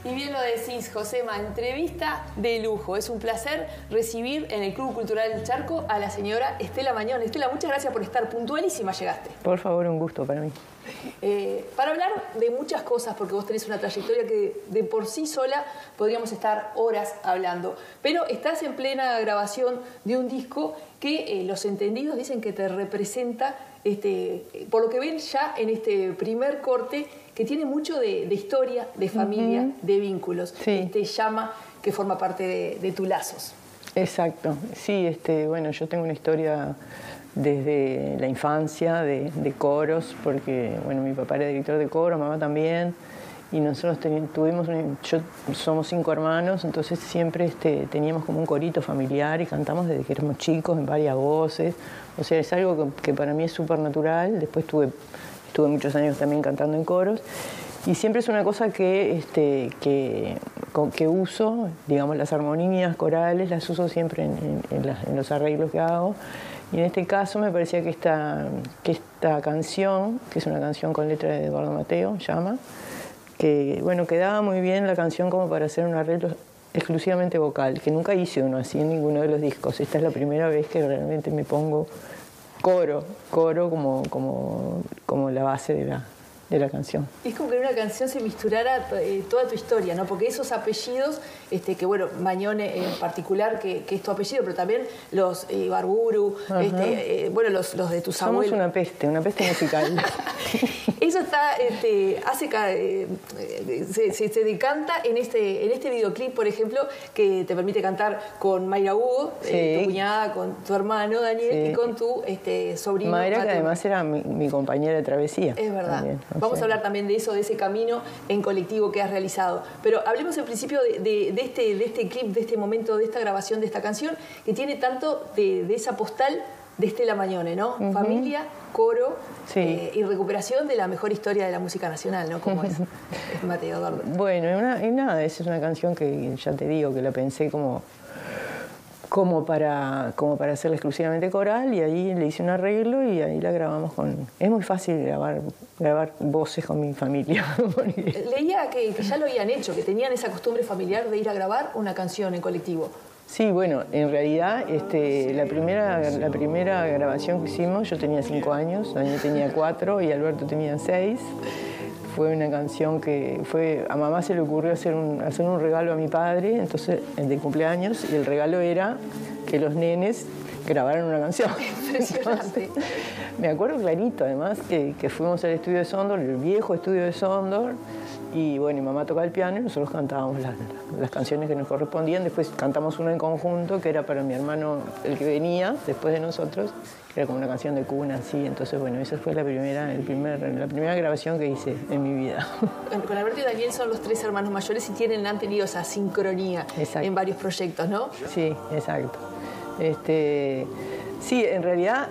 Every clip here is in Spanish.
Y bien lo decís, Josema, entrevista de lujo. Es un placer recibir en el Club Cultural del Charco a la señora Estela Mañón. Estela, muchas gracias por estar puntualísima, llegaste. Por favor, un gusto para mí. Para hablar de muchas cosas, porque vos tenés una trayectoria que de por sí sola podríamos estar horas hablando, pero estás en plena grabación de un disco que los entendidos dicen que te representa, por lo que ven ya en este primer corte, que tiene mucho de historia, de familia, de vínculos. Sí. Llama que forma parte de tus lazos. Exacto. Sí, bueno, yo tengo una historia desde la infancia de coros, porque bueno, mi papá era director de coro, mamá también, y nosotros somos 5 hermanos, entonces siempre teníamos como un corito familiar y cantamos desde que éramos chicos en varias voces. O sea, es algo que para mí es súper natural. Después estuve muchos años también cantando en coros, y siempre es una cosa que uso, digamos, las armonías corales las uso siempre en los arreglos que hago. Y en este caso me parecía que esta canción, que es una canción con letra de Eduardo Mateo, llama, que bueno, quedaba muy bien la canción como para hacer un arreglo exclusivamente vocal, que nunca hice uno así en ninguno de los discos. Esta es la primera vez que realmente me pongo coro como la base de la canción. Es como que en una canción se misturara toda tu historia, ¿no? Porque esos apellidos, que bueno, Mañón en particular, que es tu apellido, pero también los Ibarburu, bueno, los de tus abuelos. Somos una peste musical. Eso está, se decanta en este videoclip, por ejemplo, que te permite cantar con Mayra Hugo, sí, tu cuñada, con tu hermano Daniel, sí, y con tu sobrino. Mayra, que además era mi compañera de travesía. Es verdad. También, Vamos a hablar también de eso, de ese camino en colectivo que has realizado. Pero hablemos en principio de este clip, de este momento, de esta grabación de esta canción, que tiene tanto de esa postal de Estela Mañone, ¿no? Familia, coro, sí, y recuperación de la mejor historia de la música nacional, ¿no? Como es Mateo Eduardo. Bueno, y nada, esa es una canción que ya te digo, que la pensé como para hacerla exclusivamente coral, y ahí le hice un arreglo y ahí la grabamos con... Es muy fácil grabar voces con mi familia. Leía que ya lo habían hecho, que tenían esa costumbre familiar de ir a grabar una canción en colectivo. Sí, bueno, en realidad la primera grabación que hicimos, yo tenía 5 años, Daniel tenía 4 y Alberto tenía 6. Fue una canción que a mamá se le ocurrió hacer un regalo a mi padre, entonces, de cumpleaños, y el regalo era que los nenes grabaran una canción. Impresionante. Entonces, me acuerdo clarito, además, que fuimos al estudio de Sondor, el viejo estudio de Sondor, y bueno, mi mamá tocaba el piano y nosotros cantábamos las canciones que nos correspondían. Después cantamos una en conjunto, que era para mi hermano, el que venía después de nosotros, que era como una canción de cuna, así. Entonces, bueno, esa fue la primera grabación que hice en mi vida. Con Alberto y Daniel son los 3 hermanos mayores y han tenido esa sincronía, exacto, en varios proyectos, ¿no? Sí, exacto. Sí, en realidad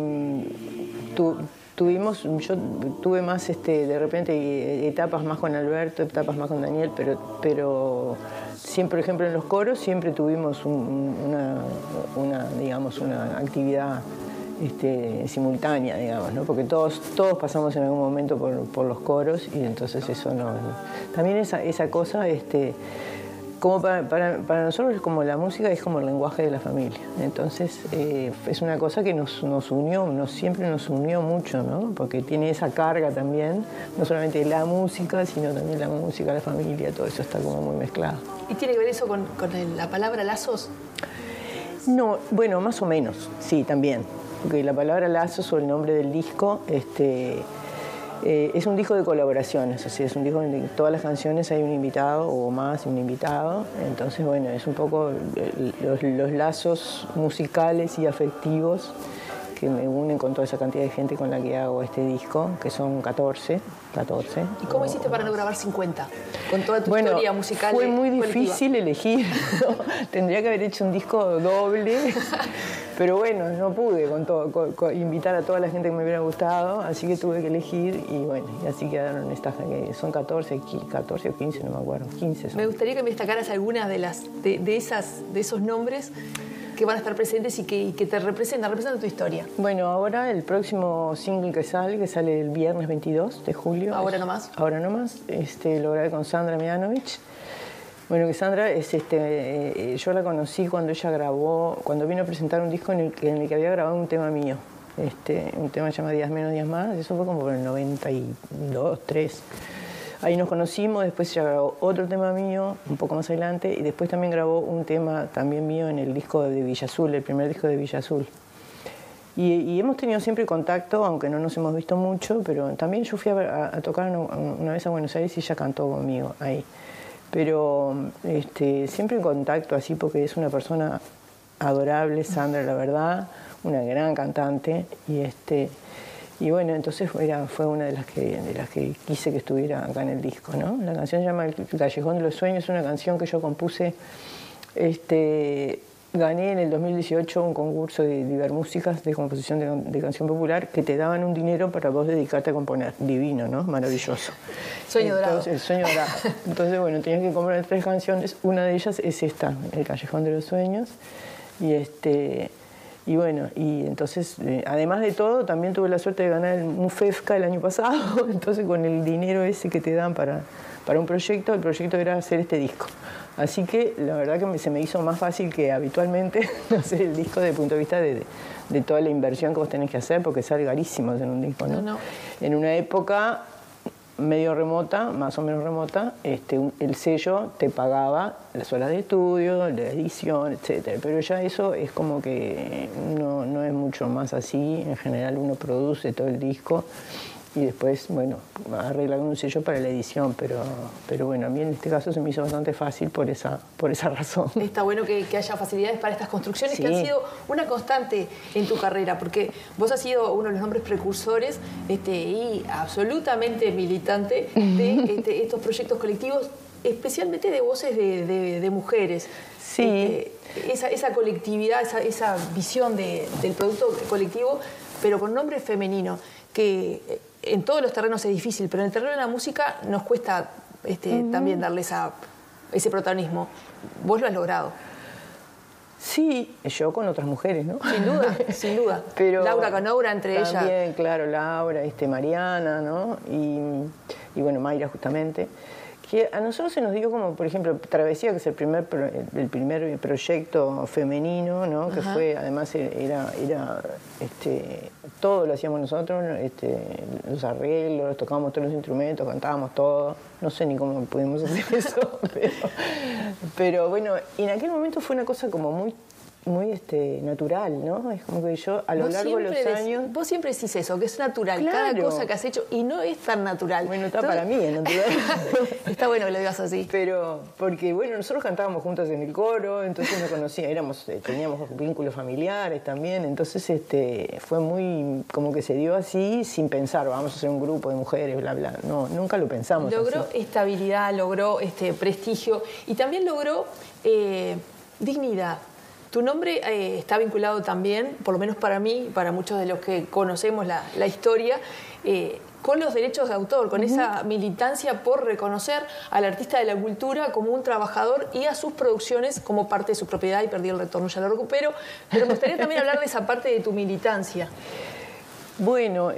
yo tuve más, de repente, etapas más con Alberto, etapas más con Daniel, pero siempre, por ejemplo, en los coros siempre tuvimos una actividad simultánea, digamos, ¿no? Porque todos pasamos en algún momento por los coros, y entonces eso no... También esa cosa, como para nosotros, es como la música es como el lenguaje de la familia. Entonces es una cosa que nos unió, siempre nos unió mucho, ¿no? Porque tiene esa carga también, no solamente la música, sino también la música, la familia, todo eso está como muy mezclado. ¿Y tiene que ver eso con la palabra lazos? No, bueno, más o menos, sí, también. Porque la palabra lazos, o el nombre del disco, es un disco de colaboraciones, o sea, es un disco donde en todas las canciones hay un invitado o más un invitado. Entonces, bueno, es un poco los lazos musicales y afectivos que me unen con toda esa cantidad de gente con la que hago este disco, que son 14. ¿Y cómo hiciste para no grabar 50? Con toda tu historia musical. Fue muy difícil elegir, ¿no? Tendría que haber hecho un disco doble, pero bueno, no pude invitar a toda la gente que me hubiera gustado, así que tuve que elegir, y bueno, y así quedaron estas, que son 14 o 15, no me acuerdo, 15 son. Me gustaría que me destacaras algunas de esos nombres que van a estar presentes y que te representan tu historia. Bueno, ahora el próximo single que sale el viernes 22 de julio. Ahora nomás. Ahora nomás. Lo grabé con Sandra Mianovich. Bueno, que Sandra es yo la conocí cuando ella grabó, cuando vino a presentar un disco en el que había grabado un tema mío. Un tema llamado Días Menos, Días Más. Eso fue como por el 92, 3. Ahí nos conocimos, después ella grabó otro tema mío, un poco más adelante, y después también grabó un tema también mío en el disco de Villa Azul, el primer disco de Villa Azul. Y hemos tenido siempre contacto, aunque no nos hemos visto mucho, pero también yo fui a tocar una vez a Buenos Aires y ella cantó conmigo ahí. Pero siempre en contacto así, porque es una persona adorable, Sandra, la verdad, una gran cantante, y bueno, entonces fue una de las que quise que estuviera acá en el disco, ¿no? La canción se llama El Callejón de los Sueños, es una canción que yo compuse, gané en el 2018 un concurso de Ibermúsicas de composición de canción popular, que te daban un dinero para vos dedicarte a componer. Divino, ¿no? Maravilloso. Sueño dorado. El sueño dorado. Entonces, bueno, tenías que componer 3 canciones, una de ellas es esta, El Callejón de los Sueños, y bueno, y entonces, además de todo, también tuve la suerte de ganar el MUFEFCA el año pasado. Entonces, con el dinero ese que te dan para un proyecto, el proyecto era hacer este disco. Así que la verdad que se me hizo más fácil que habitualmente hacer el disco desde el punto de vista de toda la inversión que vos tenés que hacer, porque sale carísimo hacer un disco, ¿no? En una época medio remota, más o menos remota, el sello te pagaba las horas de estudio, la edición, etcétera. Pero ya eso es como que no es mucho más así. En general uno produce todo el disco y después, bueno, arregla un sello para la edición, pero bueno, a mí en este caso se me hizo bastante fácil por esa razón. Está bueno que haya facilidades para estas construcciones, sí, que han sido una constante en tu carrera, porque vos has sido uno de los nombres precursores y absolutamente militante de estos proyectos colectivos, especialmente de voces de mujeres. Sí. Esa colectividad, esa visión del producto colectivo, pero con nombre femenino, que en todos los terrenos es difícil, pero en el terreno de la música nos cuesta también darle ese protagonismo. Vos lo has logrado. Sí, yo con otras mujeres, ¿no? Sin duda, sin duda. Pero Laura Canoura entre ellas. También, claro, Laura, Mariana, ¿no? Y bueno, Mayra justamente. Que a nosotros se nos dio como, por ejemplo, Travesía, que es el primer proyecto femenino, ¿no? Que fue, además era todo lo hacíamos nosotros, los arreglos, tocábamos todos los instrumentos, cantábamos todo. No sé ni cómo pudimos hacer eso, pero bueno, y en aquel momento fue una cosa como muy natural, ¿no? Es como que yo a lo largo de los años... Vos siempre decís eso, que es natural, claro, cada cosa que has hecho, y no es tan natural. Bueno, para mí es natural. Está bueno que lo digas así. Pero, porque bueno, nosotros cantábamos juntos en el coro, entonces nos conocíamos, teníamos vínculos familiares también, entonces fue muy, como que se dio así, sin pensar, vamos a hacer un grupo de mujeres, bla, bla. No, nunca lo pensamos. Logró así. Estabilidad, logró prestigio, y también logró dignidad. Tu nombre está vinculado también, por lo menos para mí, para muchos de los que conocemos la historia, con los derechos de autor, con esa militancia por reconocer al artista de la cultura como un trabajador y a sus producciones como parte de su propiedad, y perdí el retorno, ya lo recupero, pero me gustaría también hablar de esa parte de tu militancia. Bueno,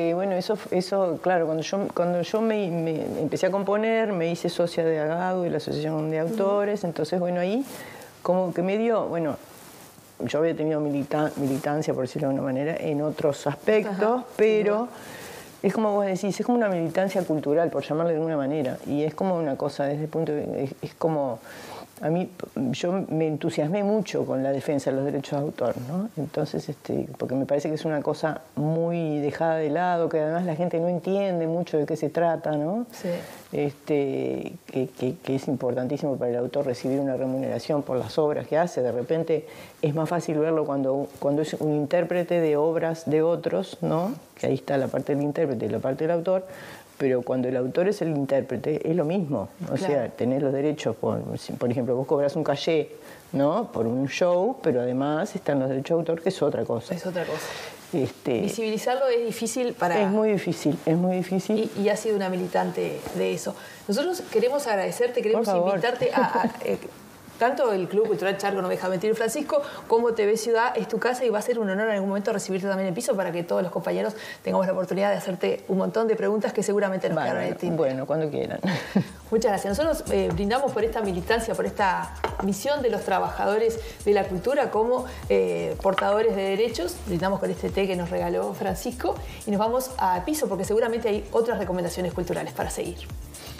eso claro, cuando yo me empecé a componer, me hice socia de AGADU, de la Asociación de Autores, entonces bueno, ahí como que me dio, bueno, yo había tenido militancia, por decirlo de alguna manera, en otros aspectos, pero es como vos decís, es como una militancia cultural, por llamarle de alguna manera, y es como una cosa, desde el punto de es como... A mí, yo me entusiasmé mucho con la defensa de los derechos de autor, ¿no? Entonces, porque me parece que es una cosa muy dejada de lado, que además la gente no entiende mucho de qué se trata, ¿no? Sí. Que es importantísimo para el autor recibir una remuneración por las obras que hace. De repente es más fácil verlo cuando es un intérprete de obras de otros, ¿no? Que ahí está la parte del intérprete y la parte del autor. Pero cuando el autor es el intérprete, es lo mismo. O sea, tenés los derechos, por ejemplo, vos cobras un cachê, ¿no? Por un show, pero además están los derechos de autor, que es otra cosa. Es otra cosa. Visibilizarlo es difícil para... Es muy difícil, es muy difícil. Y has sido una militante de eso. Nosotros queremos agradecerte, queremos invitarte a tanto el Club Cultural Charco, no me deja mentir, Francisco, como TV Ciudad es tu casa y va a ser un honor en algún momento recibirte también en piso para que todos los compañeros tengamos la oportunidad de hacerte un montón de preguntas que seguramente nos quedaron en el tinte. Bueno, cuando quieran. Muchas gracias. Nosotros brindamos por esta militancia, por esta misión de los trabajadores de la cultura como portadores de derechos. Brindamos con este té que nos regaló Francisco y nos vamos a piso porque seguramente hay otras recomendaciones culturales para seguir.